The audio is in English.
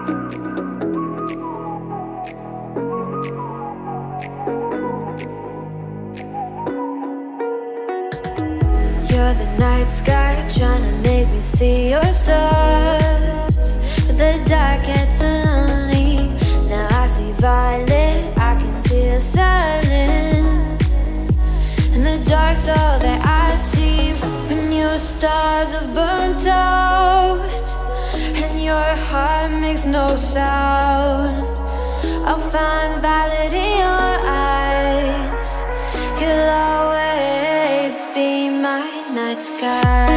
You're the night sky, trying to make me see your stars. But the dark gets so lonely. Now I see violet, I can feel silence. And the dark's all that I see. When your stars have burnt out and your heart makes no sound, I'll find violet in your eyes. You'll always be my night sky.